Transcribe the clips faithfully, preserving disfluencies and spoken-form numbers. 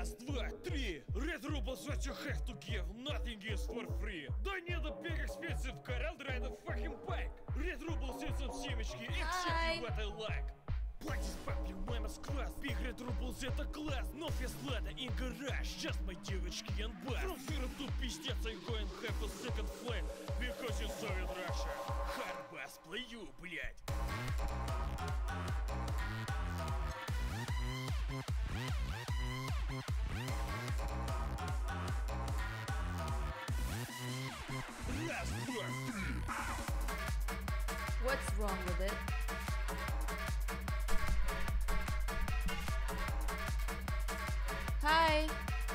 Раз, два, три. Red rubles what you have to give. Nothing is for free. Don't need a big expensive car. I'll drive the fucking bike. Red rubles and some семечки. Exactly what I like. Платишь папе, мамас класс. Big red rubles это класс. Но феслада и гараж. Сейчас мои девочки and bass. From zero to пиздец I go and have a second flight. Because you saw it Russia. Hard bass плюю, блять. Раз, два, три. What's wrong with it? Hi.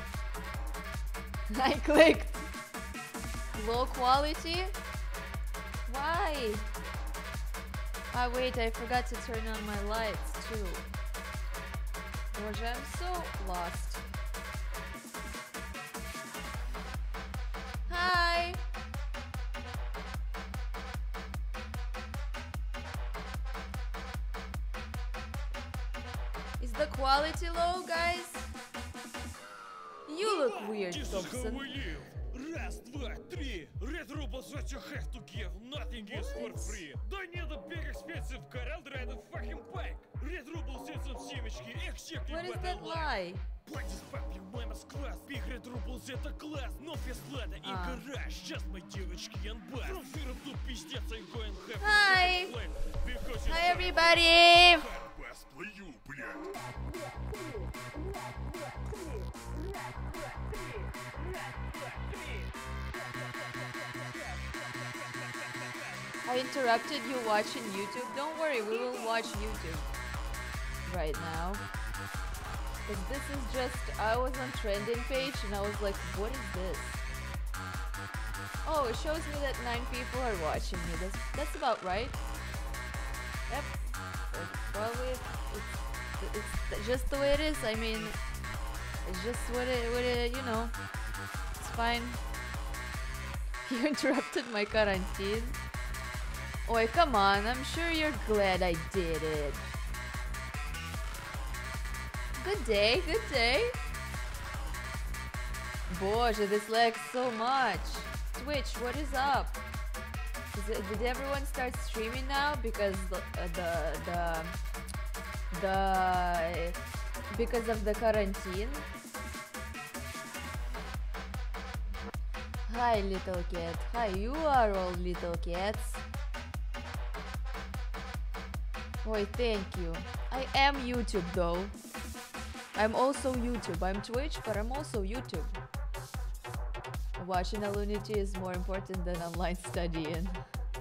I clicked. Low quality? Why? Ah, wait, I forgot to turn on my lights too. Gosh, I'm so lost. Hi. Is the quality low, guys? You look weird, Thompson. Раз, два, три. Red rubles what you have to give. Nothing is for free. Don't need a big expensive car. I'll drive the fucking bike. Red rubles and some семечки. Exactly What is what I that like. lie? Платишь папе, мамас класс. Big red rubles это класс. Но феслада и гараж. Сейчас мои девочки and bass. From zero to пиздец I go and have Hi. a second flight. Because you Hi, saw it everybody. Hard bass плюю, блять. I interrupted you watching YouTube. Don't worry, we will watch YouTube right now. Because this is just, I was on trending page and I was like, what is this? Oh, it shows me that nine people are watching me. That's, that's about right. Yep. That's probably, it's, it's just the way it is. I mean, it's just what it, what it, you know, it's fine. You interrupted my quarantine. Oi, come on, I'm sure you're glad I did it. Good day, good day. Боже, this lags so much. Twitch, what is up? Is it, did everyone start streaming now? Because the, uh, the, the, the, because of the quarantine? Hi, little cat. Hi, you are all little cats. Oi, thank you. I am YouTube though. I'm also YouTube. I'm Twitch, but I'm also YouTube. Watching Aloonity is more important than online studying.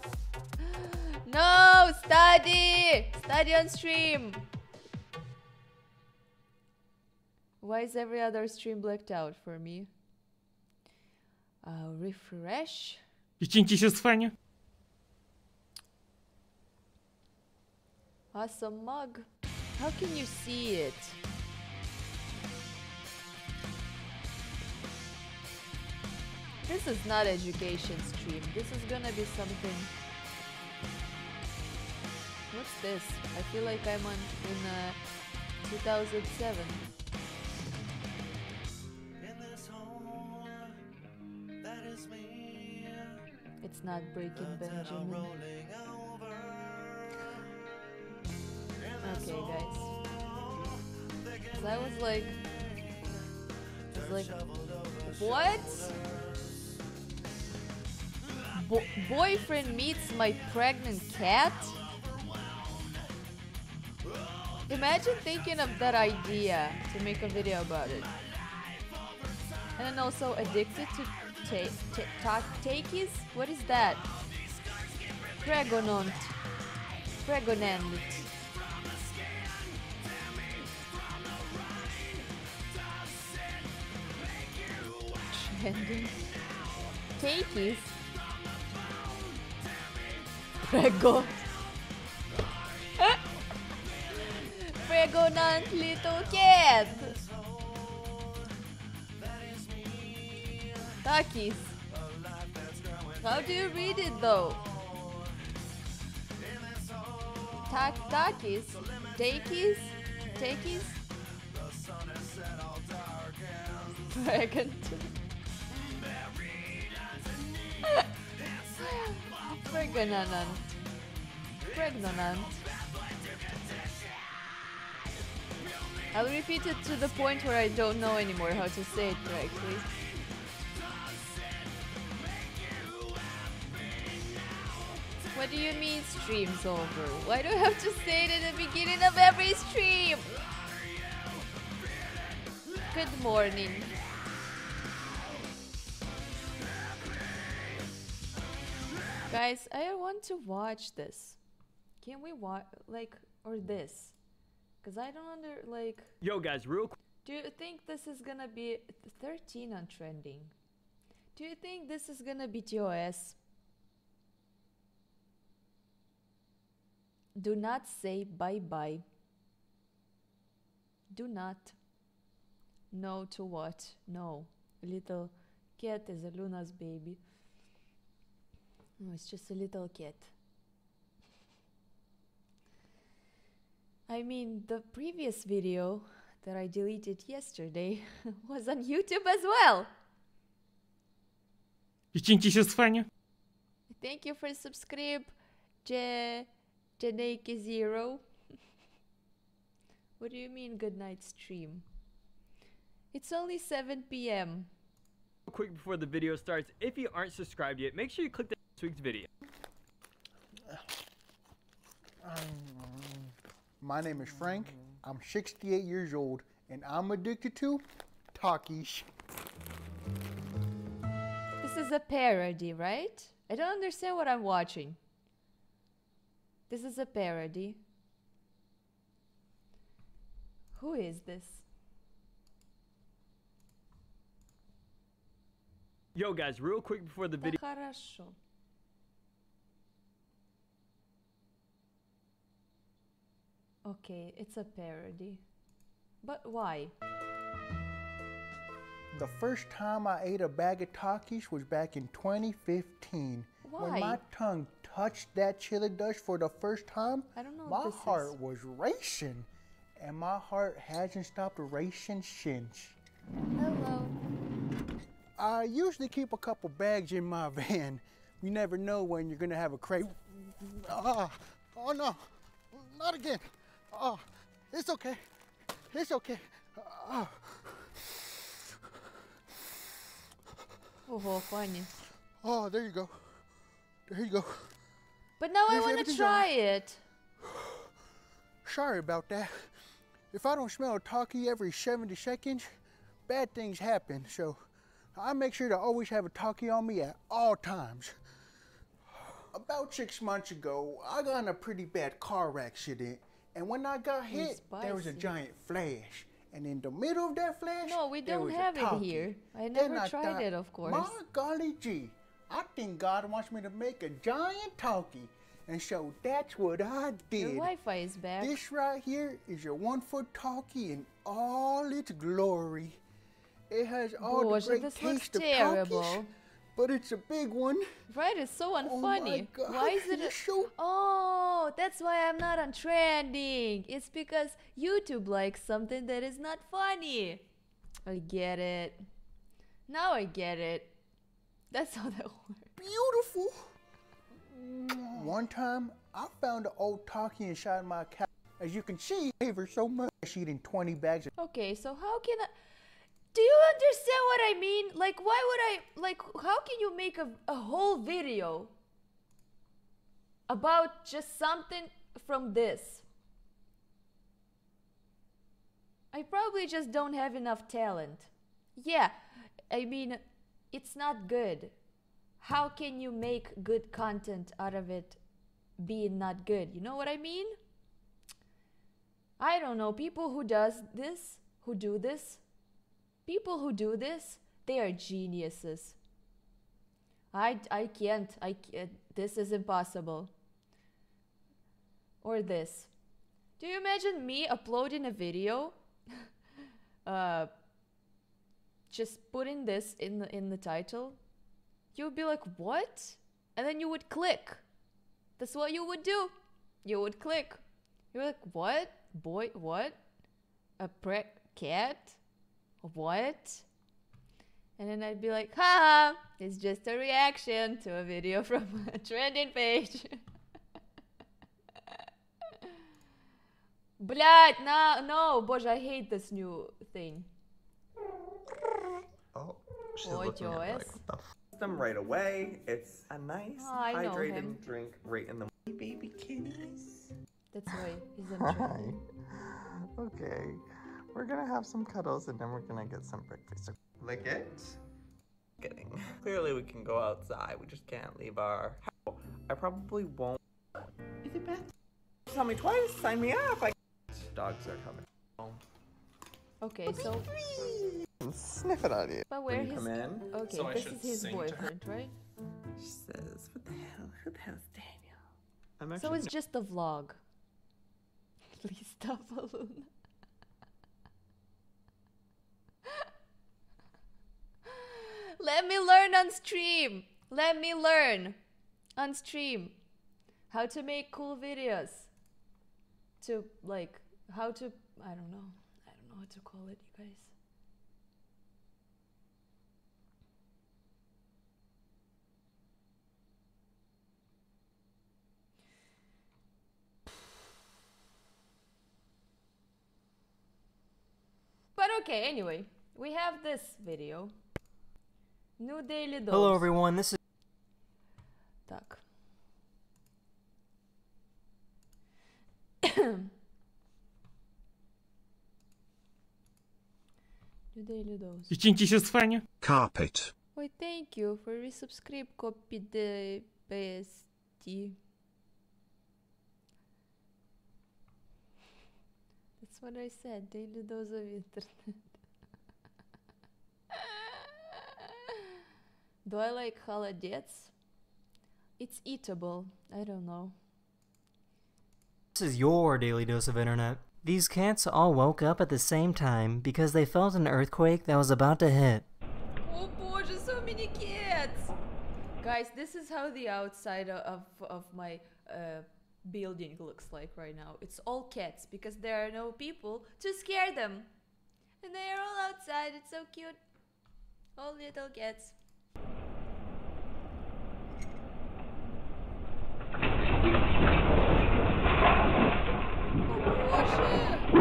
No! Study! Study on stream! Why is every other stream blacked out for me? Uh, refresh? Awesome mug. How can you see it? This is not education stream. This is gonna be something. What's this? I feel like I'm on in uh, two thousand seven. It's not Breaking Benjamin. Okay, guys. So I was like, I was like, what? Bo boyfriend meets my pregnant cat? Imagine thinking of that idea to make a video about it. And then also addicted to ta ta takies? What is that? Pregonant. Pregonant. Trending. Takies? Prego. Pregonant little cat. Takis. How do you read it though? Tak takis? Takis? Takis? Pregnant. Pregnant. Pregnant. I'll repeat it to the point where I don't know anymore how to say it correctly. What do you mean stream's over? Why do I have to say it in the beginning of every stream? Good morning. Guys, I want to watch this. Can we watch, like, or this? Because I don't under, like... Yo, guys, real quick. Do you think this is gonna be thirteen on trending? Do you think this is gonna be T O S? Do not say bye-bye. Do not. No to what? No. Little cat is Aloona's baby. No, it's just a little cat. I mean, the previous video that I deleted yesterday was on YouTube as well. Thank you for subscribe, Je Janake Zero. What do you mean good night stream? It's only seven P M Quick before the video starts, if you aren't subscribed yet, make sure you click this week's video. My name is Frank. I'm sixty-eight years old, and I'm addicted to talkies. This is a parody, right? I don't understand what I'm watching. This is a parody. Who is this? Yo, guys, real quick before the video. Хорошо. Okay, it's a parody. But why? The first time I ate a bag of Takis was back in twenty fifteen. Why? When my tongue touched that chili dust for the first time, I don't know my what this heart is. was racing. And my heart hasn't stopped racing since. Hello. I usually keep a couple bags in my van. You never know when you're gonna have a crate. Ah, oh no, not again. Oh, it's okay. It's okay. Oh. Oh, funny. Oh, there you go. There you go. But now I Here's want to everything try gone. it. Sorry about that. If I don't smell a talkie every seventy seconds, bad things happen. So I make sure to always have a talkie on me at all times. About six months ago, I got in a pretty bad car accident. And when I got hit, there was a spicy. giant flash. And in the middle of that flash, No, we there don't was a have it talkie. here. I Then never I tried thought, it, of course. My golly gee, I think God wants me to make a giant talkie. And so that's what I did. Your Wi-Fi is back. This right here is a one-foot talkie in all its glory. It has all Bоже, the great this looks taste of terrible. talkies, but it's a big one. Right, it's so Oh my unfunny. God, Why is it? you're A- so- oh, that's why I'm not on trending. It's because YouTube likes something that is not funny. I get it. Now I get it. That's how that works. Beautiful. One time, I found an old talkie inside my couch. As you can see, I gave her so much. She's eating twenty bags of Okay, so how can I? Do you understand what I mean? Like, why would I? Like, how can you make a, a whole video about just something from this? I probably just don't have enough talent. Yeah, I mean, it's not good. How can you make good content out of it being not good? You know what I mean? I don't know. People who does this, who do this, people who do this, they are geniuses. I, I can't. I can't. This is impossible. Or this. Do you imagine me uploading a video? uh, just putting this in the in the title? You would be like, what? And then you would click. That's what you would do. You would click. You're like, what? Boy, what? A pre cat? What? And then I'd be like, haha, it's just a reaction to a video from a trending page. Блядь, no, no, боже, I hate this new thing. Oh, she's Ой, looking at me like, Joyce. what the f? Them right away. It's a nice, Oh, I know hydrated him. drink right in the hey, baby kitties. That's why he's in Hi. trending. Okay, we're gonna have some cuddles and then we're gonna get some breakfast. Lick it. Kidding. Clearly, we can go outside. We just can't leave our house. I probably won't. Is it bad? Tell me twice. Sign me up. I Dogs are coming. Okay, so Sniff it on you. but where When you his come in, okay, So I this should is his sing to her. boyfriend, right? she says, "What the hell? Who the hell's Daniel?" I'm So it's just a vlog. Please stop, Aloona. Let me learn on stream. Let me learn on stream how to make cool videos. To like how to I don't know. I don't know what to call it, you guys. But okay, anyway, we have this video. New daily dose. Hello everyone, this is Так. New daily dose. Ичинтися с Фаня. Carpet. Wait, thank you for resubscribe copy the P S T. That's what I said, daily dose of internet. Do I like холодец? It's eatable. I don't know. this is your daily dose of internet. These cats all woke up at the same time because they felt an earthquake that was about to hit. Oh боже, so many cats! Guys, this is how the outside of, of my uh, building looks like right now. It's all cats because there are no people to scare them. And they are all outside, it's so cute. All little cats. Oh боже!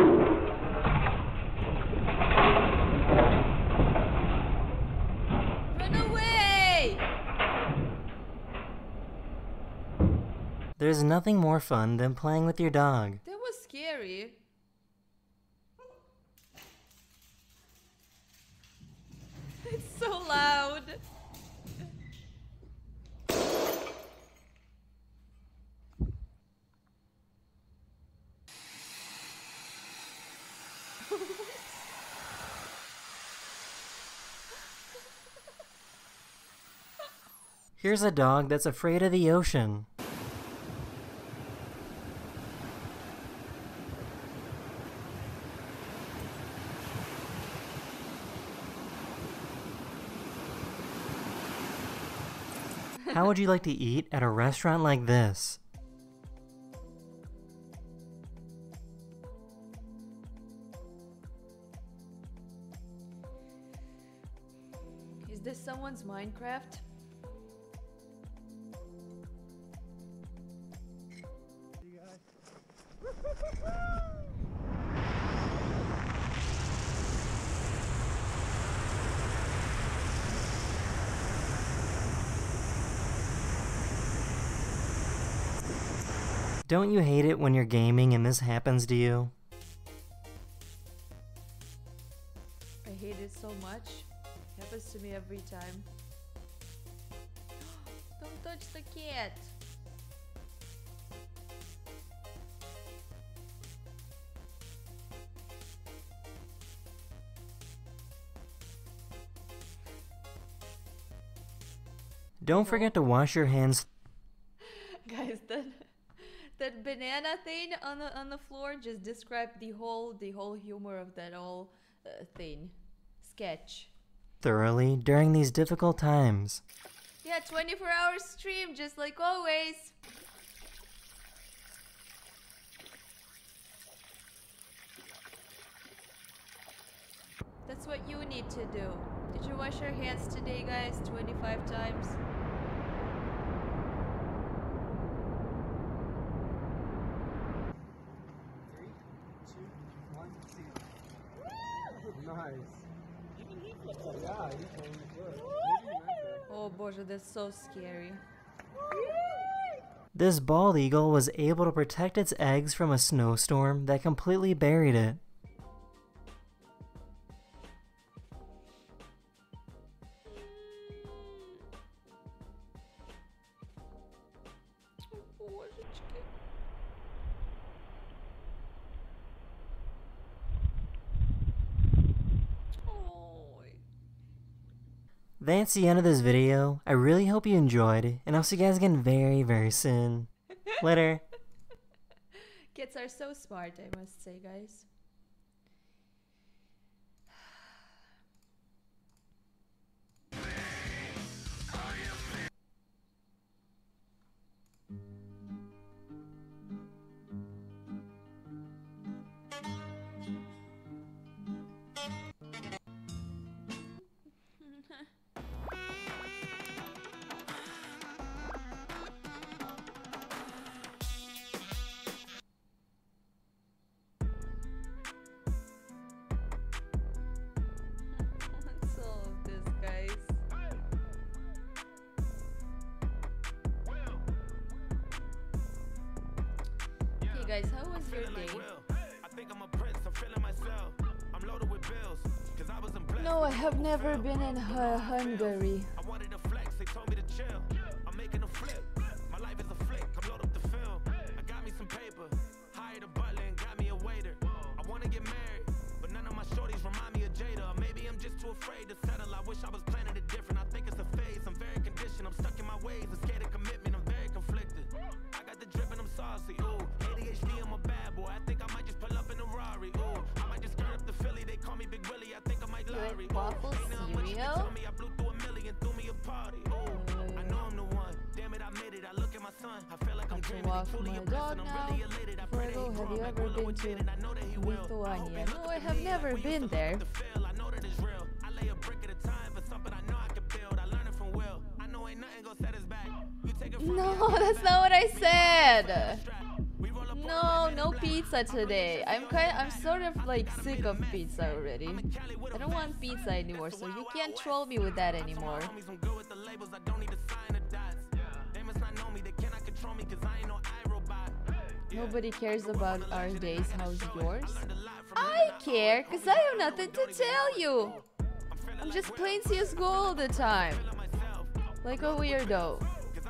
Run away! There's nothing more fun than playing with your dog. That was scary. It's so loud. Here's a dog that's afraid of the ocean. How would you like to eat at a restaurant like this? Is this someone's Minecraft? Don't you hate it when you're gaming and this happens to you? I hate it so much. It happens to me every time. Don't touch the cat. Don't forget to wash your hands. Guys, that that banana thing on the on the floor just described the whole the whole humor of that whole uh, thing sketch. Thoroughly during these difficult times. Yeah, twenty-four hour stream, just like always. That's what you need to do. Did you wash your hands today, guys? twenty-five times? Three, two, one, zero. Nice. Yeah, you totally good. Oh, Boże, that's so scary. This bald eagle was able to protect its eggs from a snowstorm that completely buried it. That's the end of this video. I really hope you enjoyed, and I'll see you guys again very, very soon. Later. Kids are so smart, I must say, guys. What's all of this, guys? Okay, guys, how was your day? No, I have never been in uh, Hungary. I wanted to flex, they told me to chill. I'm making a flip. My life is a flick. I'm loaded up the film. I got me some paper. Hired a butler and got me a waiter. I want to get married, but none of my shorties remind me of Jada. Maybe I'm just too afraid to settle. I wish I was planning it different. I think it's a phase. I'm very conditioned. I'm stuck in my ways. I'm scared of commitment. I'm very conflicted. I got the drip and I'm saucy. Ooh, A D H D, I'm a bad boy. I think I might just pull up in a Rari. Ooh, I might just turn up the Philly. They call me Big Willie. I think I might Larry. Waffle cereal? I blew through a million, threw me a party. Ooh, I know I'm the one. Damn it, I made it. I look at my son. I feel like I'm I can dreaming. walk Truly my a blessing. dog I'm now. really elated. I pray that he Virgo, have grow you up ever like Willow been and to Jaden. I know that he will. Lithuania? No, I have never been there. I know that it's real. I lay a brick at a time for something I know I can build. I learn it from Will. I know ain't nothing gonna set us back. You take it from me. No, that's not what I said. No, no pizza today. I'm kind I'm sort of like sick of pizza already. I don't want pizza anymore, so you can't troll me with that anymore. Nobody cares about our days. How's yours? I care, cause I have nothing to tell you. I'm just playing C S G O all the time. Like a weirdo.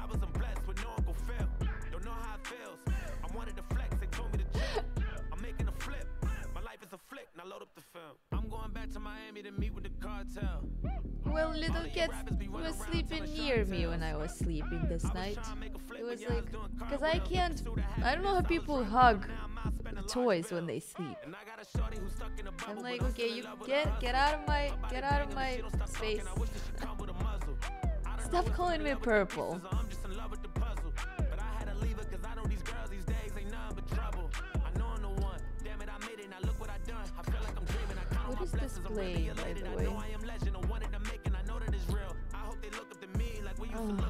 I'm going back to Miami to meet with the cartel. Well, little kids was sleeping near me when I was sleeping this night. It was like, because I can't, I don't know how people hug toys when they sleep. I'm like, okay, you get get out of my, get out of my space. Stop calling me purple. What is this play, by the way? Um,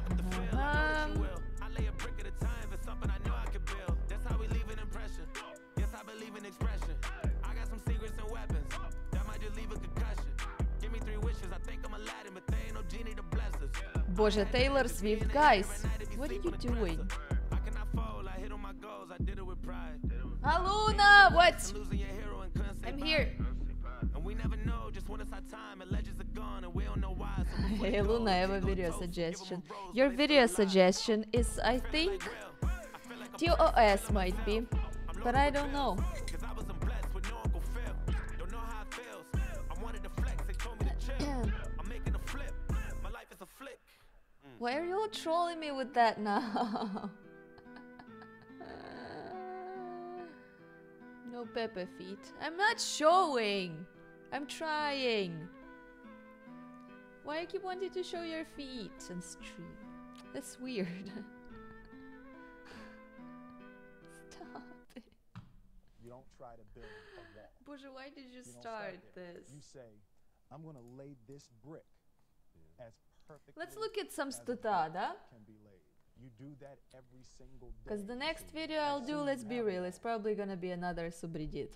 Boże, Taylor Swift, guys, what are you doing? Aloona, what? I'm here. Hey Aloona, I have a video suggestion. Your video suggestion is, I think, T O S might be, but I don't know. Why are you all trolling me with that now? No Peppa feet. I'm not showing. I'm trying. Why you keep wanting to show your feet on stream? That's weird. Stop it. You don't try to build a wall. Boże, why did you You don't start there. this? You say, I'm gonna lay this brick as perfectly. Let's look at some as a stata, да? brick can be laid. You do that every single day. Because the next video I'll do, let's be real, it's probably gonna be another subreddit.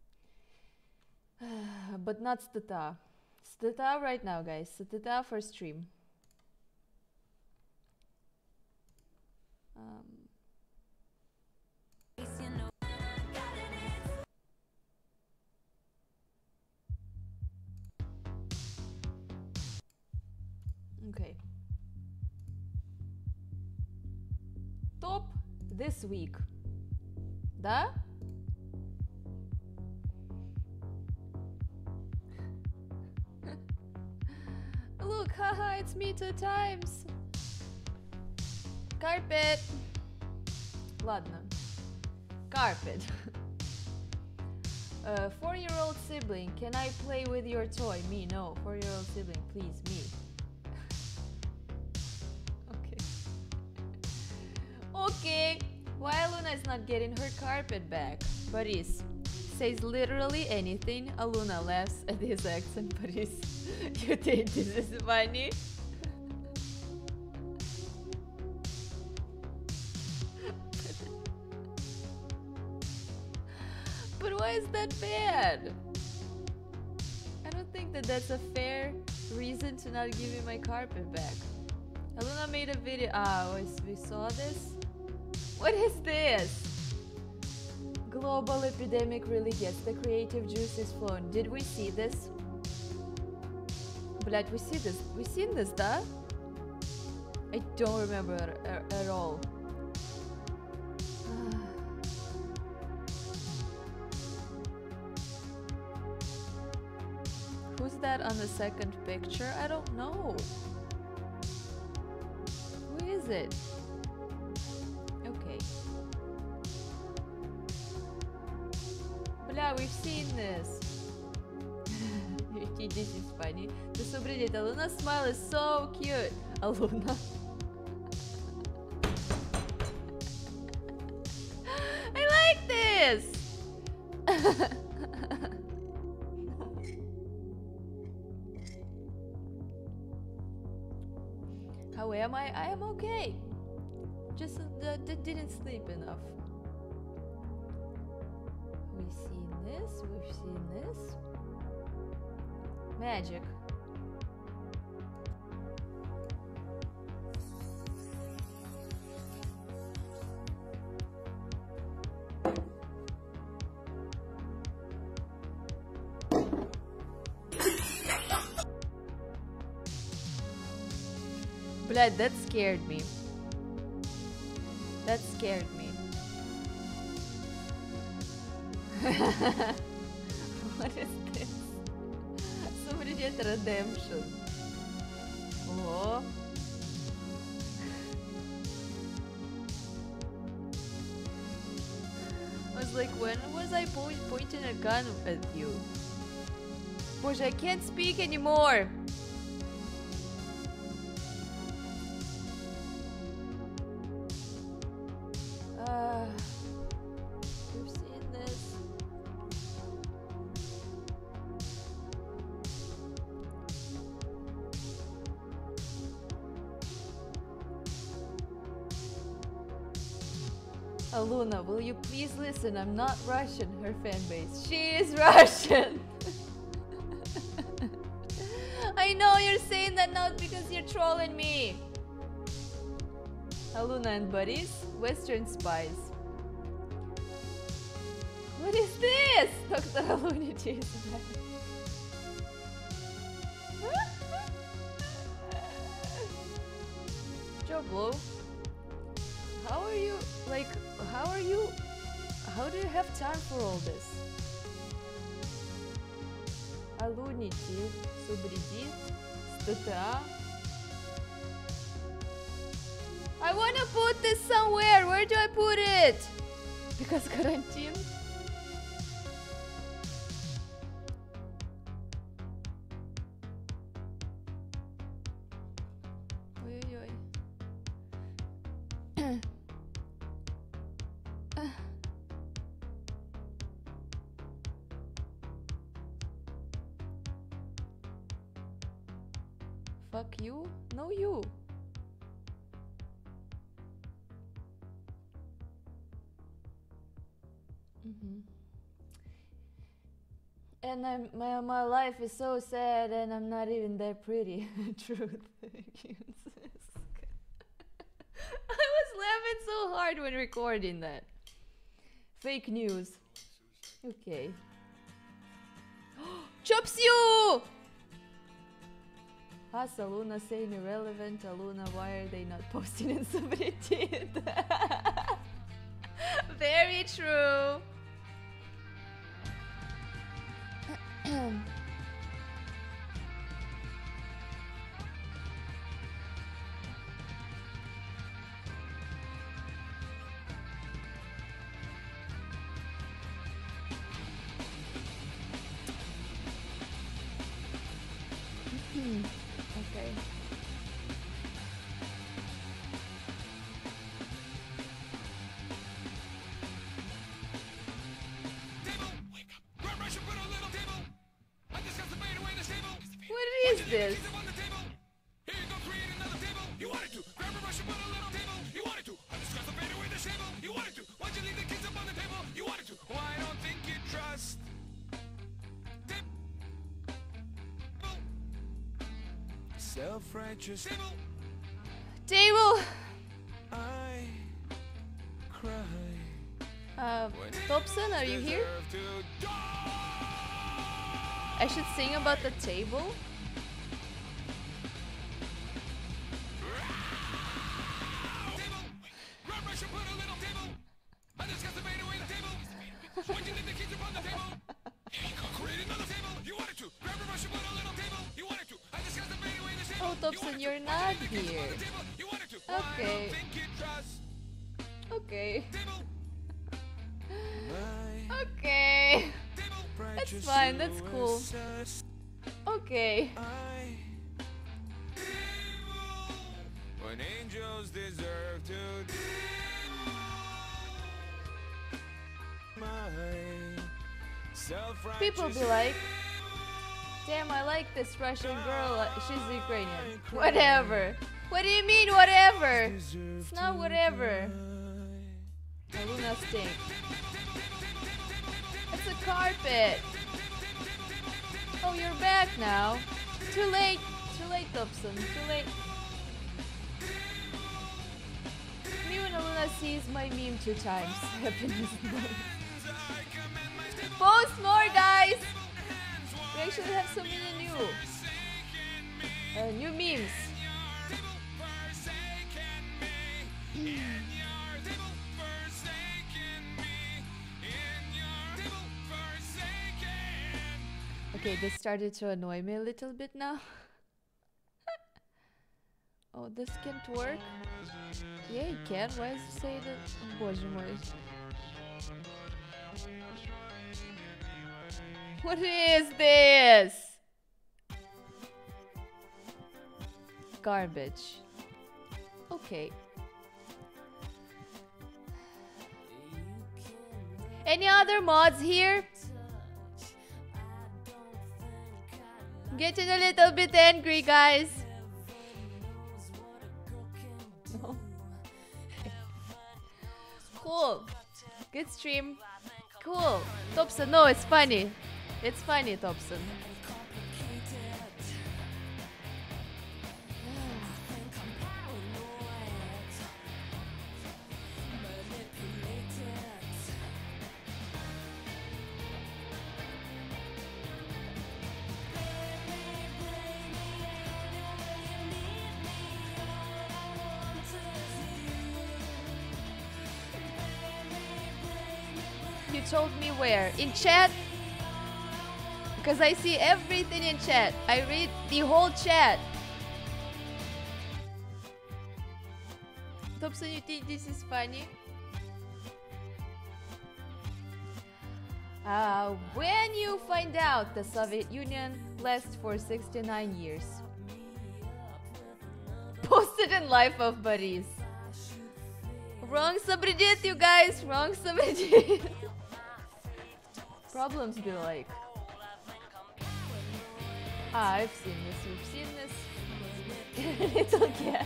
But not stata. Stata right now, guys. Stata for stream. Um. Okay. Top this week. Да? Look, haha, it's me two times. Carpet. Ладно. Carpet. uh, four-year-old sibling, can I play with your toy? Me, no. Four-year-old sibling, please, me. Okay. Okay. Why Aloona is not getting her carpet back? Paris says literally anything. Aloona laughs at his accent. Paris, you think this is funny? But why is that bad? I don't think that that's a fair reason to not give me my carpet back. Aloona made a video. Ah, we saw this? What is this? Global epidemic really gets the creative juices flowing. Did we see this? Блять, we see this. We seen this, да? I don't remember at, at all. Who's that on the second picture? I don't know. Who is it? Okay. Bля, we've seen this. This is funny. The subreddit Aloona's smile is so cute. Aloona. I like this. How am I? I am okay. Just uh, didn't sleep enough. We've seen this. We've seen this. Magic. Блядь, that scared me. That scared me. What is this? Subreddit redemption. Oh. I was like, when was I po pointing a gun at you? Боже, I can't speak anymore. Uh, we've seen this. Aloona, will you please listen? I'm not Russian, her fan base. She is Russian! I know you're saying that not because you're trolling me. Aloona and buddies, Western spies. What is this? Doctor Aloonity is back. Joe Blow, how are you, like, how are you, how do you have time for all this? Aloonity, subreddit, stata. I wanna put this somewhere. Where do I put it? Because quarantine. Oi, oi, oi. Fuck you? No, you. Mm-hmm. And I'm, my, my life is so sad and I'm not even that pretty. Truth. I was laughing so hard when recording that. Fake news. Okay. Chops you! Has Aloona saying irrelevant? Aloona, why are they not posting and somebody did? Very true. Okay. What is this? Self-righteous Table. I cry. Uh, Thompson, are you here? I should sing about the table. Oh, Thompson, you're not here. Okay. Okay. Okay. That's fine, that's cool. Okay. When angels deserve to People be like, damn, I like this Russian girl, uh, she's Ukrainian. Whatever. What do you mean, whatever? It's not whatever. Aloona stink. It's a carpet. Oh, you're back now. Too late. Too late, Thompson. Too late. Me when Aloona sees my meme two times. Happiness. Post more, guys! We actually have so many new uh, new memes. Okay, this started to annoy me a little bit now. Oh, this can't work? Yeah, it can. Why does it say that? Боже мой. What is this? Garbage. Okay. Any other mods here? Getting a little bit angry, guys. No. Cool. Good stream. Cool. Thompson, no, it's funny. It's funny, Thompson. You told me where? In chat? Because I see everything in chat. I read the whole chat. Thompson, you think this is funny? Uh, when you find out the Soviet Union lasts for sixty-nine years. Posted in Life of Buddies. Wrong subreddit, you guys. Wrong subreddit. Problems be like. Ah, I've seen this. We've seen this. Little cat.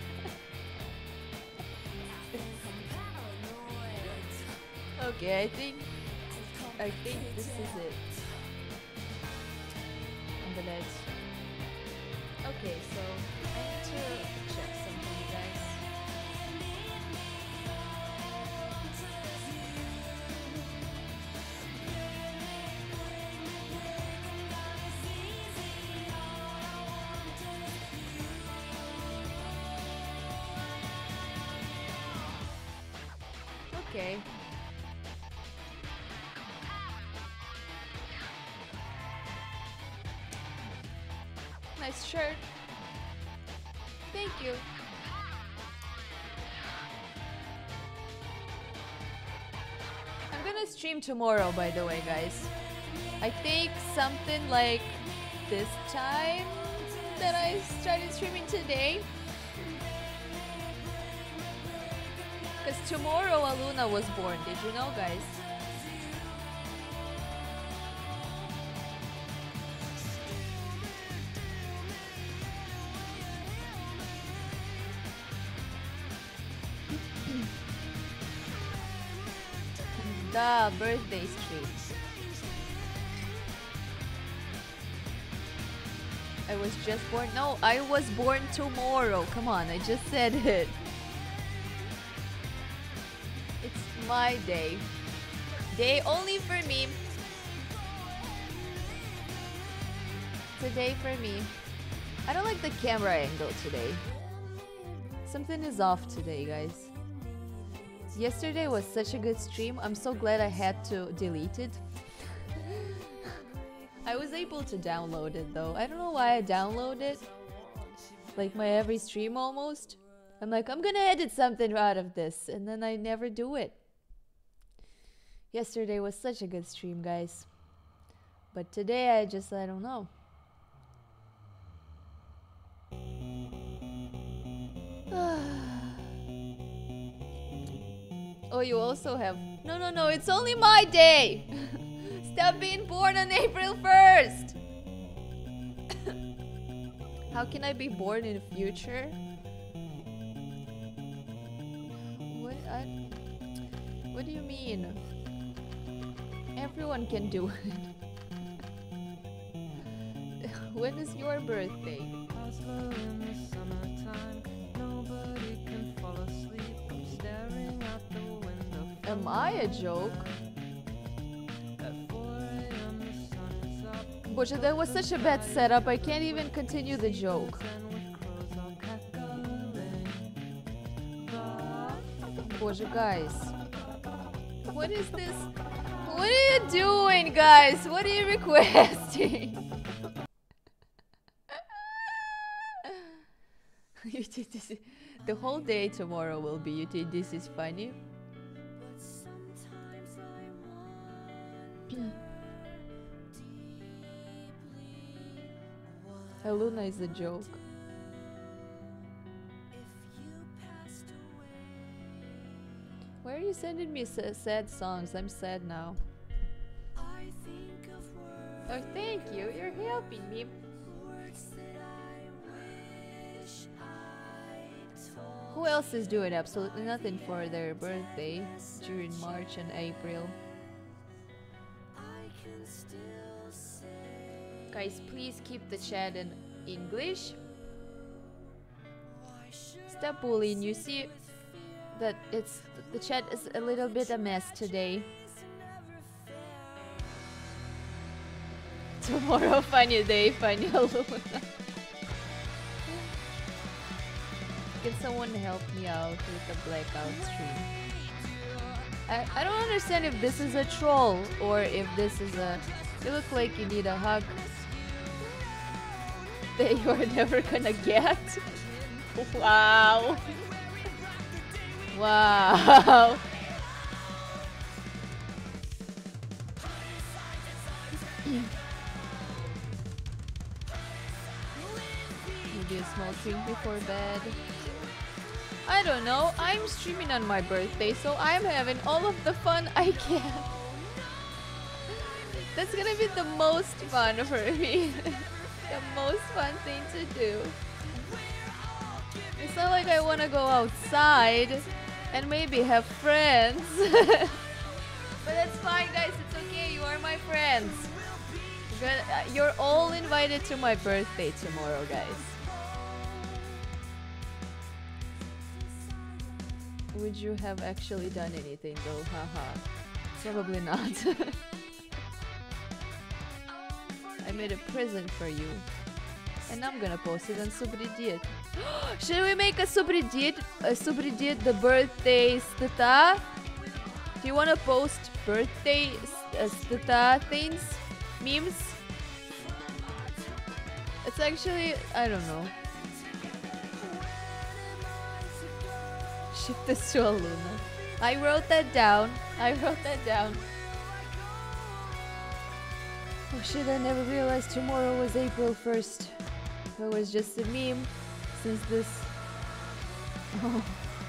Okay, I think I think this is it. On the ledge. Okay, so I need to check something, guys. Okay. Nice shirt. Thank you. I'm gonna stream tomorrow, by the way, guys. I think something like this time that I started streaming today. Because tomorrow Aloona was born. Did you know, guys? The birthday stream. I was just born. No, I was born tomorrow. Come on, I just said it. It's my day. Day only for me. It's a day for me. I don't like the camera angle today. Something is off today, guys. Yesterday was such a good stream. I'm so glad I had to delete it. I was able to download it though. I don't know why I downloaded it. Like my every stream almost. I'm like, I'm gonna edit something out of this. And then I never do it. Yesterday was such a good stream, guys. But today I just, I don't know. Oh, you also have... No, no, no, it's only my day! Stop being born on April first! How can I be born in the future? What, I, what do you mean? Everyone can do it. When is your birthday? Am I a joke? Butcher, that was such a bad setup, I can't even continue the joke. Butcher, guys. What is this? What are you doing, guys? What are you requesting? You think this is, the whole day tomorrow will be, you think this is funny? Aloona is a joke. Why are you sending me sad songs? I'm sad now. Oh, thank you. You're helping me. Who else is doing absolutely nothing for their birthday during March and April? Guys, please keep the chat in English. Stop bullying. You see that it's the chat is a little bit a mess today. Tomorrow, funny day, funny Aloona. Can someone help me out with the blackout stream? I, I don't understand if this is a troll or if this is a... You look like you need a hug that you're never gonna get. Wow. Wow. Maybe a small drink before bed. I don't know. I'm streaming on my birthday, so I'm having all of the fun I can. That's gonna be the most fun for me. The most fun thing to do. not like I want to go outside and maybe have friends. But that's fine, guys. It's okay. You are my friends. You're, gonna, uh, you're all invited to my birthday tomorrow, guys. Would you have actually done anything though? Haha. Probably not. I made a present for you. And I'm gonna post it on Subreddit. Should we make a Subreddit? A Subreddit the birthday stata? Do you wanna post birthday uh, stata things? Memes? It's actually, I don't know. Shift this to Aloona. I wrote that down. I wrote that down. Oh shit, I never realized tomorrow was April first. That was just a meme since this... Oh.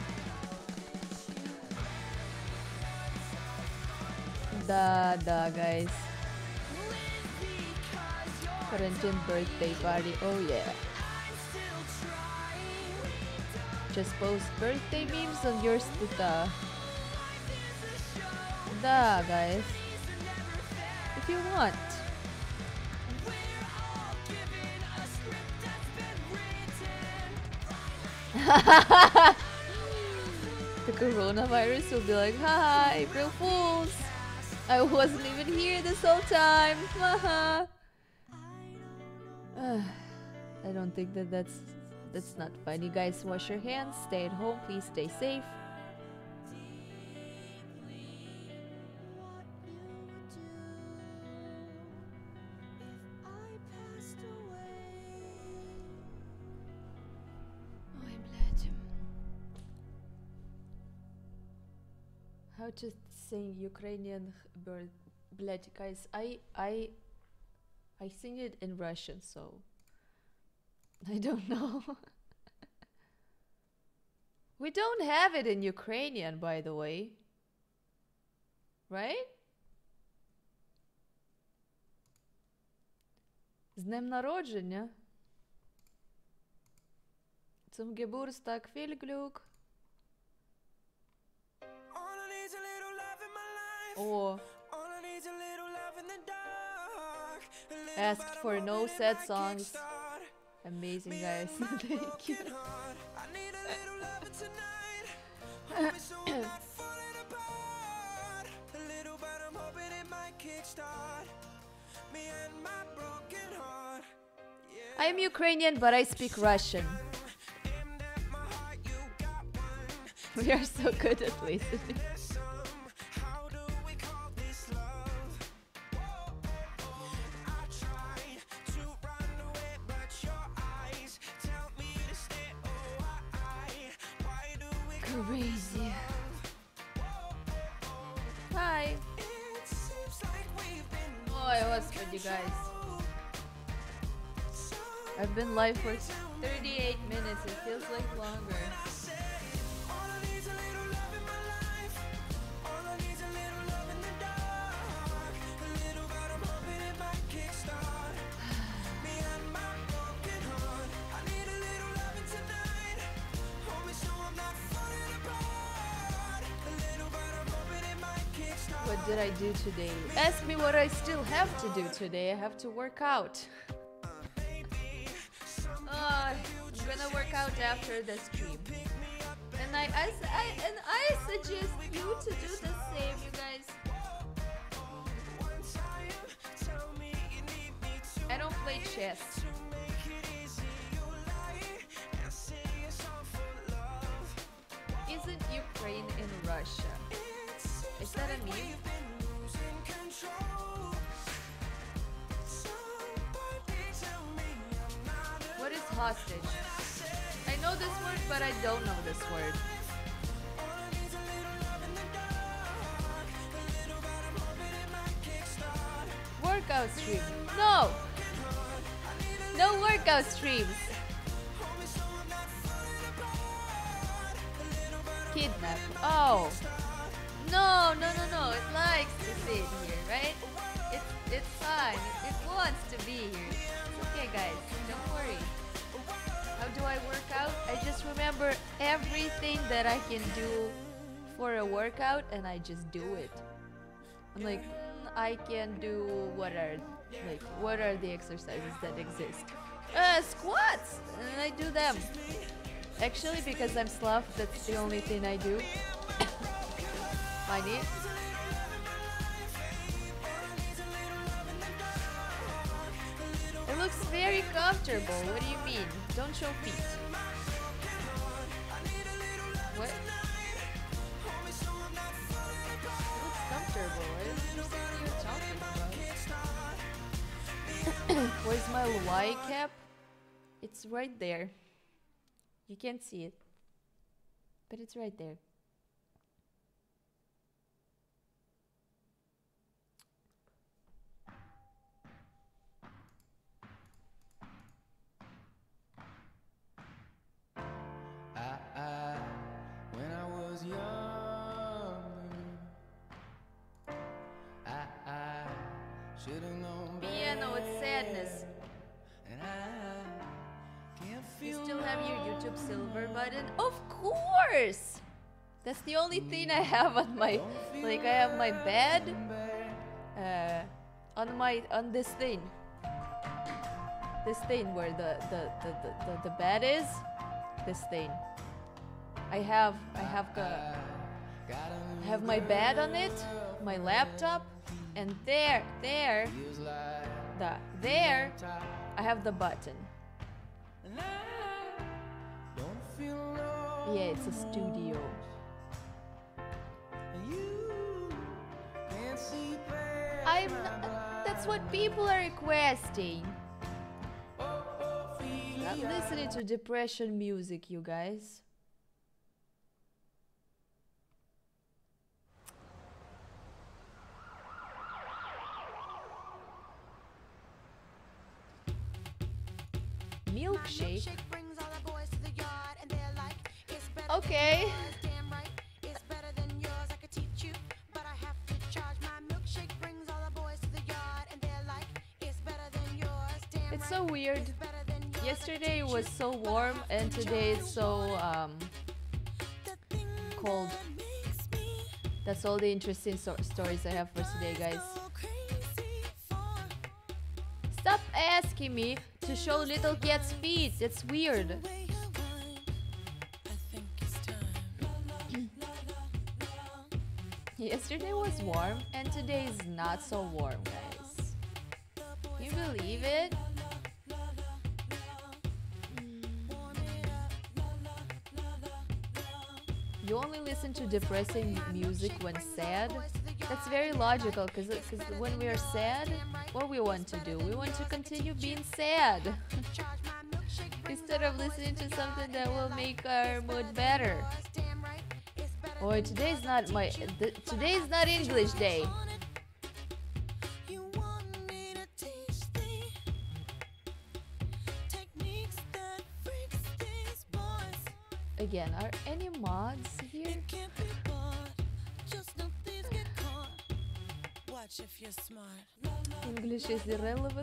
Da, da, guys. Quarantine birthday party. Oh yeah. Just post birthday memes on your stata. Da, guys. If you want. The coronavirus will be like, haha, April Fools. I wasn't even here this whole time. Haha. I don't think that that's that's not funny. Guys, wash your hands, stay at home, please stay safe. How to sing Ukrainian bird, блядь, guys, I I I sing it in Russian, so I don't know. We don't have it in Ukrainian, by the way. Right? З днем народження. Zum Geburtstag viel Glück. Oh. Asked for no sad songs. Amazing, guys. Thank you. I'm Ukrainian, but I speak Russian. We are so good at listening. Crazy. Hi. Oh, I was with you guys. I've been live for thirty-eight minutes. It feels like longer. What did I do today? Ask me what I still have to do today. I have to work out. Uh, I'm gonna work out after the stream. And I, I, I, and I suggest you to do the same, you guys. I don't play chess. Isn't Ukraine in Russia? Is that a meme? What is hostage? I know this word, but I don't know this word. Workout stream. No! No workout streams. Kidnap. Oh. No, no, no, no. It likes to sit here, right? It's it's fine. It, it wants to be here. It's okay, guys. Don't worry. How do I work out? I just remember remember everything that I can do for a workout and I just do it. I'm like, mm, I can do what are like what are the exercises that exist? Uh, squats, and I do them. Actually, because I'm sloth, that's the only thing I do. I need. It looks very comfortable. What do you mean? Don't show feet. What? It looks comfortable. I don't understand what you're talking about. Where's my Y cap? It's right there. You can't see it, but it's right there. Piano, it's sadness. You still have your YouTube silver button? Of course! That's the only thing I have on my, like I have my bed, uh, on my, on this thing. This thing where the, the, the, the, the, the bed is, this thing. I have, I have the, I have my bed on it, my laptop, and there, there, the, there, I have the button. Yeah, it's a studio. I'm not, that's what people are requesting. Not listening to depression music, you guys. Milkshake. Okay. It's so weird. Yesterday was so warm and today it's so um, cold. That's all the interesting so stories I have for today, guys. Stop asking me to show little cat's feet. That's weird. Yesterday was warm and today is not so warm, guys. Can you believe it? You only listen to depressing music when sad? That's very logical, because when we are sad, what we want to do? We want to continue being sad. Instead of listening to something that will make our mood better. Oh, today's not my... Th today's not English day. Again, are any mods here? English is irrelevant.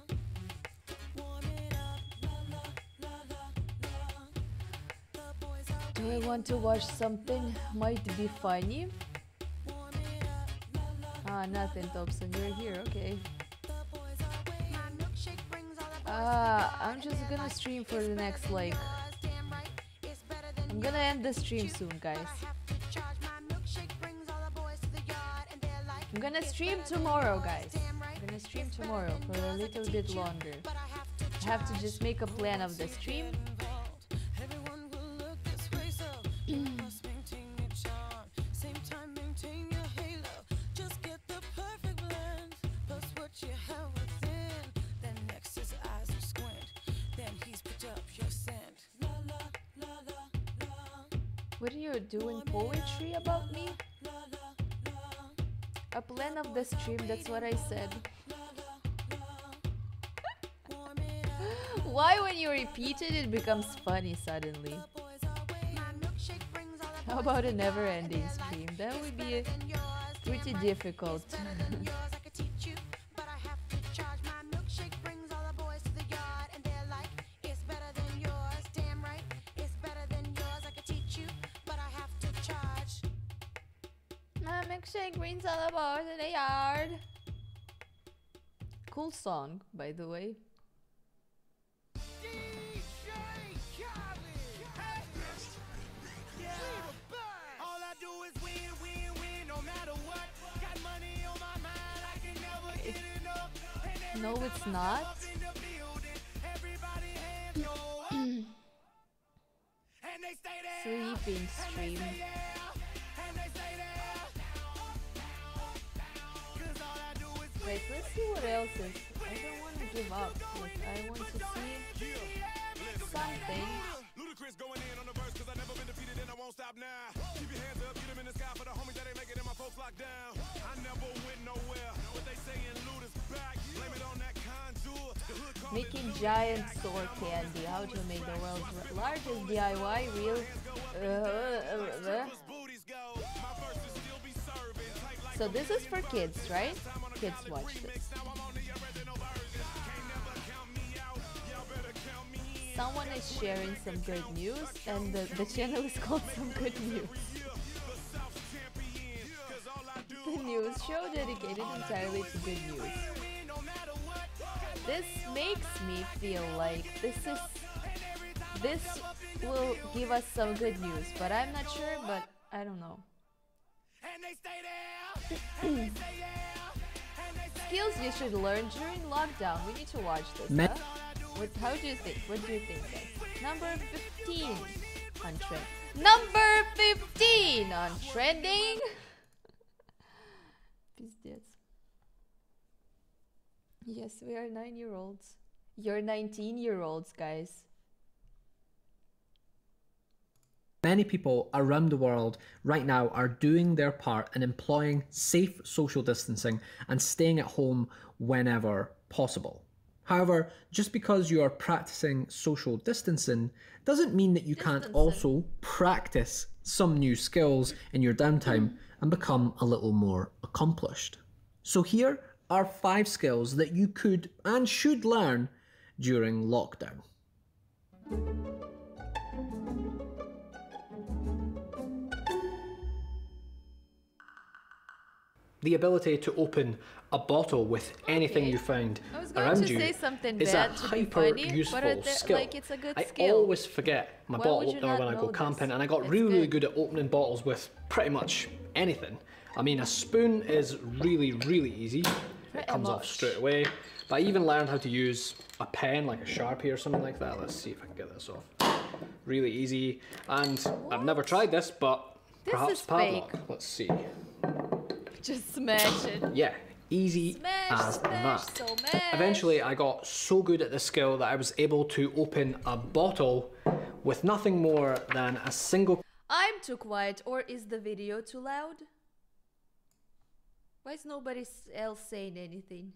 Do I want to watch something might be funny? Ah, nothing, Thompson. You're here, okay. Uh, I'm just gonna stream for the next, like... I'm gonna end the stream soon, guys. I'm gonna stream tomorrow, guys. I'm gonna stream tomorrow for a little bit longer. I have to just make a plan of the stream. What are you doing poetry about me? A plan of the stream, that's what I said. Why when you repeat it, it becomes funny suddenly? How about a never-ending stream? That would be pretty difficult. Milkshake brings all the bars in the yard. Cool song, by the way. No, it's not. Sleeping stream. Wait, let's see what else is. I don't want to give up. Like, I want to see something. Ludacris going in on the verse cause I never been defeated and I won't stop now. Keep your hands up, get them in the sky for the homies that ain't making it, my folks locked down. I never went nowhere. What they saying, Luda's back. Blame it on that contour. The hood call Making giant sword candy. How to make the world's largest D I Y real. Uh, uh, uh. So this is for kids, right? Kids watch this. Someone is sharing some good news, and the, the channel is called Some Good News. The news show dedicated entirely to good news. This makes me feel like this is this will give us some good news, but I'm not sure, but I don't know. Skills you should learn during lockdown. We need to watch this, huh? What, how do you think? What do you think, guys? Number fifteen on trend. Number fifteen on trending. Пиздец. Yes, we are nine-year-olds. You're nineteen-year-olds, guys. Many people around the world right now are doing their part in employing safe social distancing and staying at home whenever possible. However, just because you are practicing social distancing doesn't mean that you can't also practice some new skills in your downtime and become a little more accomplished. So here are five skills that you could and should learn during lockdown. The ability to open a bottle with anything Okay. you find I was going around to you say something is a bad to be hyper funny, useful but it- skill. like, it's a good I skill. always forget my Why bottle would you opener not when I go know camping, this? and I got It's really, really good. good at opening bottles with pretty much anything. I mean, a spoon is really, really easy. It Pretty comes off much. straight away. But I even learned how to use a pen, like a Sharpie or something like that. Let's see if I can get this off. Really easy. And I've never tried this, but This perhaps is padlock. fake. Let's see. Just smash it. Yeah, easy Smash, as smash, that. so mash. Eventually, I got so good at this skill that I was able to open a bottle with nothing more than a single I'm too quiet, or is the video too loud? Why is nobody s- else saying anything?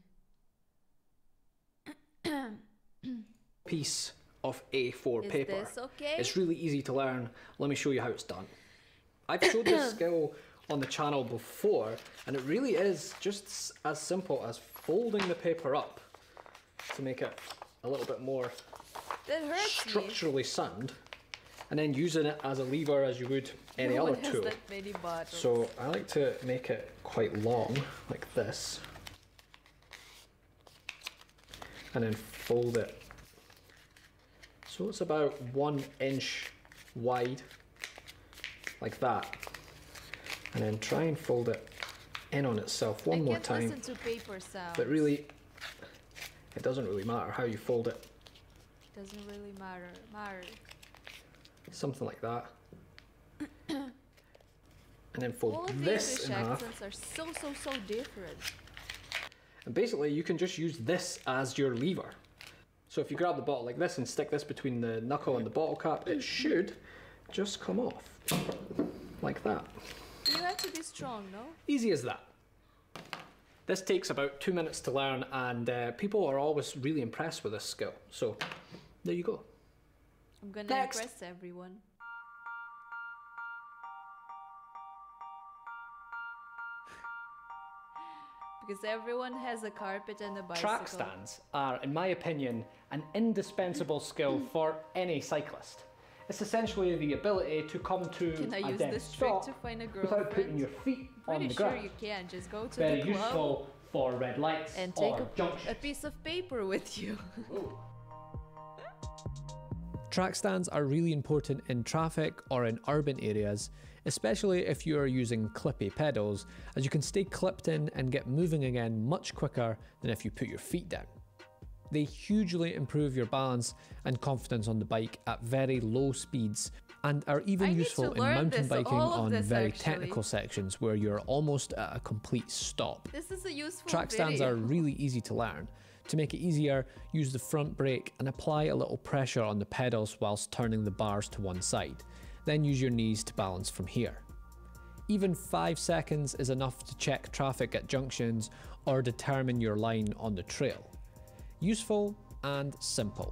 piece of A four Is paper. this okay? It's really easy to learn. Let me show you how it's done. I've showed this skill on the channel before, and it really is just s- as simple as folding the paper up to make it a little bit more That hurts me. structurally sound, and then using it as a lever as you would any No other one has tool. that many bottles. So I like to make it quite long, like this, and then fold it. So it's about one inch wide, like that, and then try and fold it in on itself one I more can't time. listen to paper sounds. But really, it doesn't really matter how you fold it. Doesn't really matter. Matter. Something like that. And then fold All of the this English in half. accents are so, so, so different. And basically you can just use this as your lever. So if you grab the bottle like this and stick this between the knuckle and the bottle cap, it should just come off. Like that. You have to be strong, no? Easy as that. This takes about two minutes to learn, and uh, people are always really impressed with this skill. So there you go. I'm gonna Next. impress everyone. Because everyone has a carpet and a bicycle. Track stands are, in my opinion, an indispensable skill for any cyclist. It's essentially the ability to come to Can I a use dead this trick stop to find a without putting girlfriend? your feet on Pretty the sure ground. you can. Just go to Very the club useful for red lights and take or a, junctions. a piece of paper with you. Track stands are really important in traffic or in urban areas, especially if you are using clippy pedals, as you can stay clipped in and get moving again much quicker than if you put your feet down. They hugely improve your balance and confidence on the bike at very low speeds, and are even I need useful to in learn mountain this, biking all of on this, very actually. technical sections where you're almost at a complete stop. This is a useful Track stands video. are really easy to learn. To make it easier, use the front brake and apply a little pressure on the pedals whilst turning the bars to one side. Then use your knees to balance from here. Even five seconds is enough to check traffic at junctions or determine your line on the trail. Useful and simple.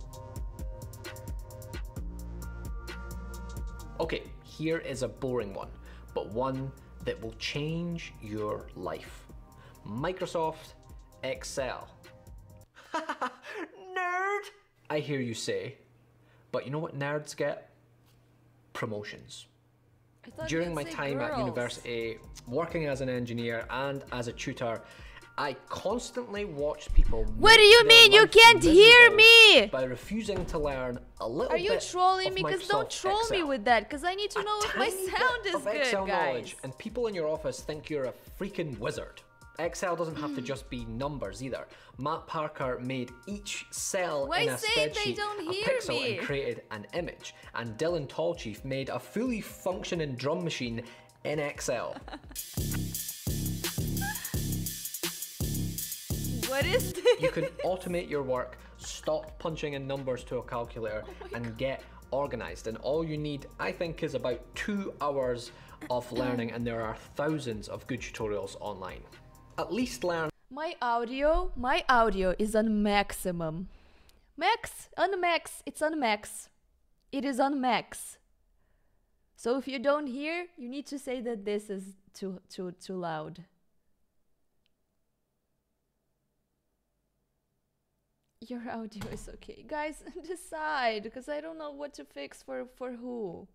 Okay, here is a boring one, but one that will change your life. Microsoft Excel. Nerd! I hear you say, but you know what nerds get? Promotions. I thought During you'd my say time at girls. university, working as an engineer and as a tutor, I constantly watched people. What do make you their mean? You life can't hear miserable me! by refusing to learn a little Are you bit trolling of me? Because don't Microsoft troll me Excel. with that, because I need to A know if my tiny sound bit is of good, Excel guys. knowledge, and people in your office think you're a freaking wizard. Excel doesn't have to just be numbers either. Matt Parker made each cell Why in a saying they spreadsheet don't a hear pixel me? and created an image. And Dylan Tallchief made a fully functioning drum machine in Excel. What is this? You can automate your work, stop punching in numbers to a calculator, Oh and get organized. And all you need, I think, is about two hours of learning, and there are thousands of good tutorials online. At least learn. My audio, my audio is on maximum. Max, on max, it's on max. It is on max. So if you don't hear, you need to say that this is too too too loud. Your audio is okay. Guys, decide, because I don't know what to fix for for who.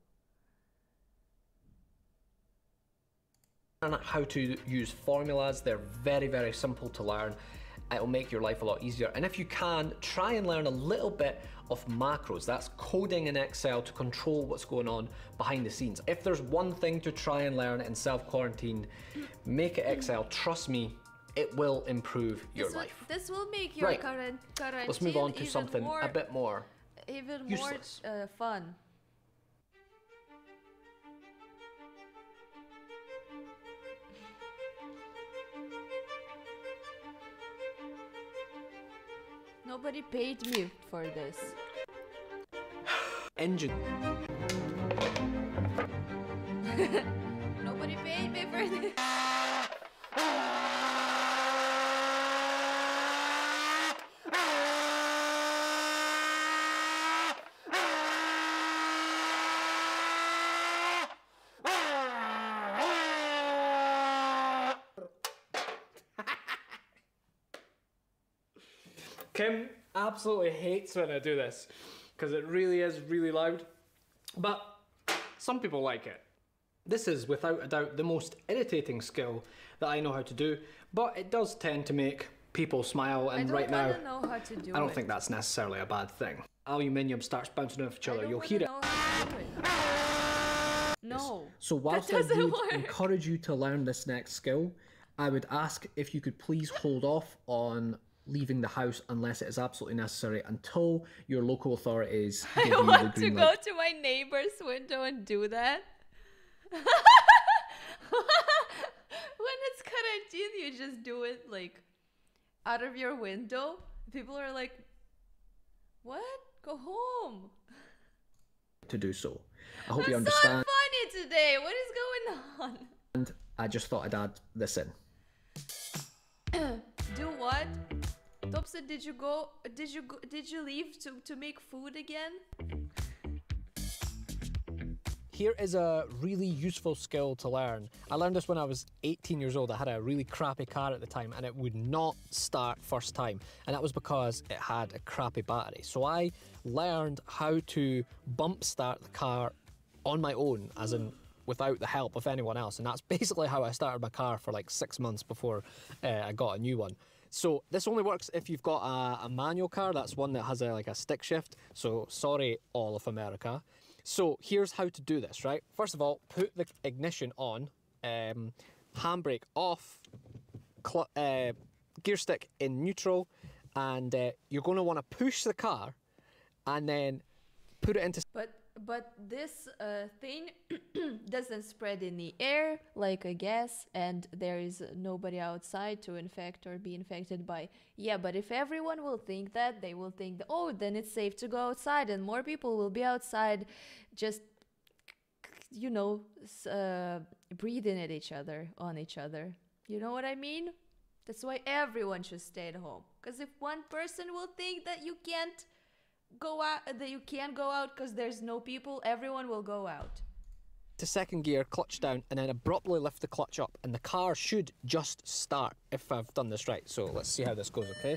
Learn how to use formulas. They're very, very simple to learn. It'll make your life a lot easier. And if you can, try and learn a little bit of macros. That's coding in Excel to control what's going on behind the scenes. If there's one thing to try and learn in self-quarantine, make it Excel. Trust me, it will improve your this will, life. This will make your Right. quarant quarantine Let's move on to even something more, a bit more even useless. more uh, fun. Nobody paid me for this. Engine. Nobody paid me for this. Kim absolutely hates when I do this because it really is really loud, but some people like it. This is without a doubt the most irritating skill that I know how to do, but it does tend to make people smile, and I don't right now wanna know how to do I don't it. think that's necessarily a bad thing. Aluminium starts bouncing off each I other, don't you'll wanna hear it. know how to do it. No. So whilst that I doesn't would work. encourage you to learn this next skill, I would ask if you could please hold off on leaving the house unless it is absolutely necessary until your local authorities give I you the want to green go light. to my neighbor's window and do that. When it's quarantine, you just do it like out of your window. People are like, "What? Go home." To do so. I hope That's you understand. not funny today. What is going on? And I just thought I'd add this in. Do what? Topsa, did you go? Did you go, did you leave to to make food again? here is a really useful skill to learn. I learned this when I was eighteen years old. I had a really crappy car at the time and it would not start first time. And that was because it had a crappy battery. So I learned how to bump start the car on my own, as in without the help of anyone else. And that's basically how I started my car for like six months before uh, I got a new one. So this only works if you've got a, a manual car. That's one that has a, like a stick shift. So sorry, all of America. So here's how to do this, right? First of all, put the ignition on, um, handbrake off, uh, gear stick in neutral, and uh, you're going to want to push the car and then put it into... But but this uh, thing doesn't spread in the air like a gas, and there is nobody outside to infect or be infected by. Yeah, but if everyone will think that, they will think that, oh, then it's safe to go outside, and more people will be outside just, you know, uh, breathing at each other, on each other. You know what I mean? That's why everyone should stay at home. Because if one person will think that you can't go out, that you can't go out because there's no people, everyone will go out. To second gear, clutch down, and then abruptly lift the clutch up, and the car should just start if I've done this right. So let's see how this goes, okay?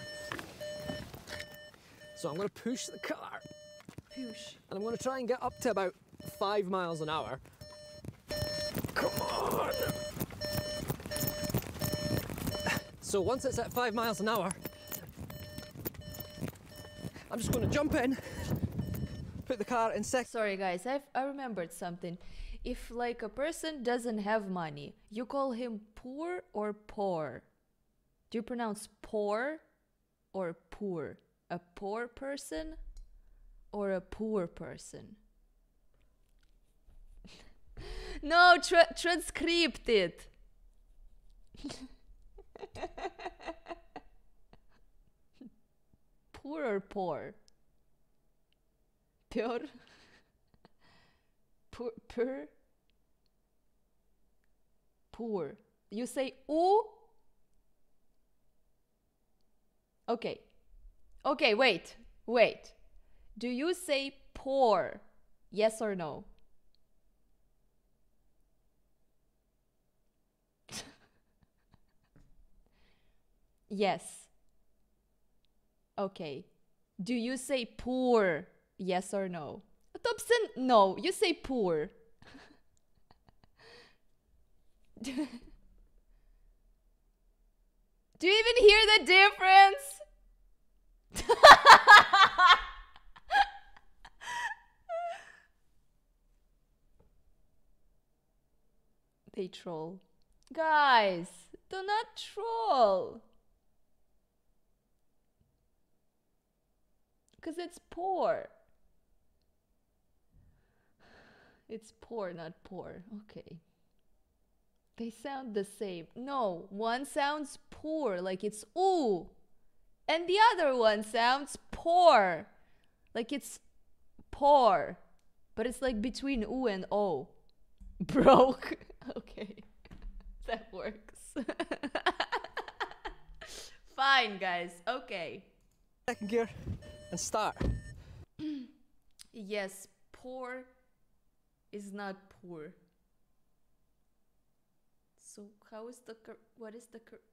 So I'm going to push the car. Push. And I'm going to try and get up to about five miles an hour. Come on! So once it's at five miles an hour, I'm just going to jump in, put the car in second. Sorry guys, I've, I remembered something. If like a person doesn't have money, you call him poor or poor? Do you pronounce poor or poor? A poor person or a poor person? No, tra transcript it. Poor or poor? Pure? Poor? Pur? Poor. You say oo? Okay. Okay, wait. Wait. Do you say poor? Yes or no? Yes. Okay. Do you say poor? Yes or no? Thompson, no. You say poor. Do you even hear the difference? They troll. Guys, do not troll. Because it's poor. It's poor, not poor. Okay. They sound the same. No, one sounds poor, like it's ooh. And the other one sounds poor, like it's poor. But it's like between ooh and o. Broke. Okay. That works. Fine, guys. Okay. Second gear and start. Yes, poor is not poor. So how is the cor what is the cor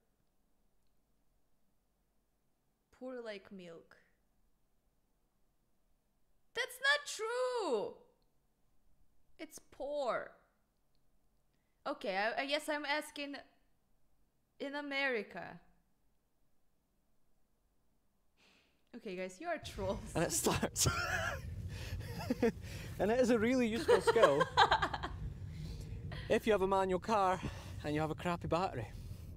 poor like milk? That's not true. It's poor. Okay, I, I guess I'm asking in America. Okay, guys, you are trolls. And it starts. And it is a really useful skill if you have a manual car and you have a crappy battery.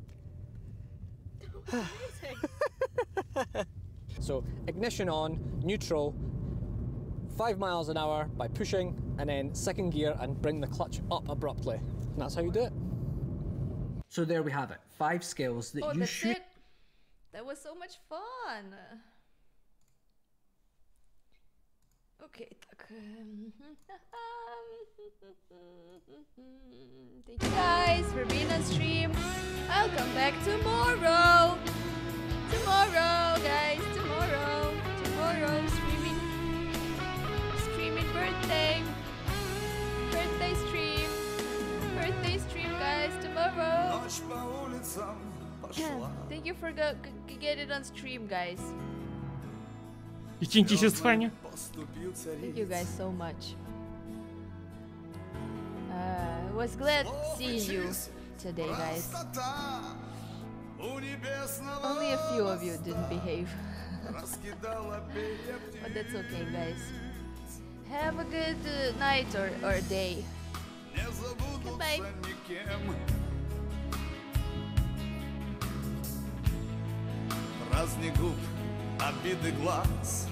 So ignition on, neutral, five miles an hour by pushing, and then second gear and bring the clutch up abruptly. And that's how you do it. So there we have it. Five skills that oh, you that's should... it? That was so much fun. Okay, так. Thank you guys for being on stream. I'll come back tomorrow. Tomorrow, guys. Tomorrow. Tomorrow. Streaming. Streaming birthday. Thank you for go g get it on stream, guys. Извините, Фаня. Thank you guys so much. Uh, I was glad seeing you today, guys. Only a few of you didn't behave. But that's okay, guys. Have a good uh, night or, or day. Goodbye. Праздник губ, обиды глаз.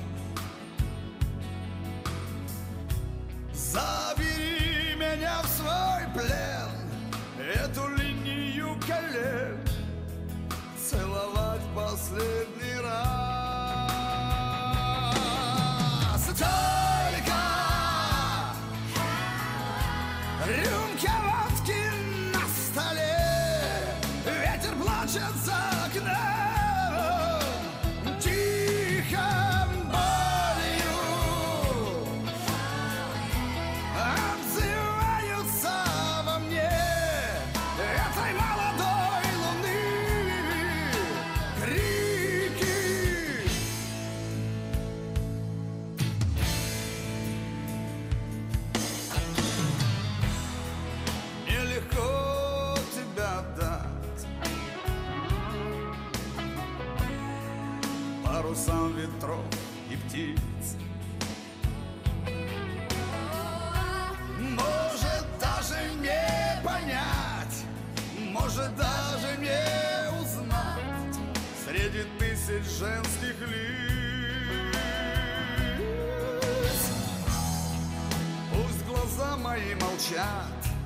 Забери меня в свой плен, эту линию колен целовать последний раз. Только рюмка водки на столе, ветер плачет за окном, тихо болью отзываются во мне этой молодой луны крики. Нелегко тебя дать парусам ветров и птиц. Может даже не понять, может даже не узнать среди тысяч женских лиц. Пусть глаза мои молчат,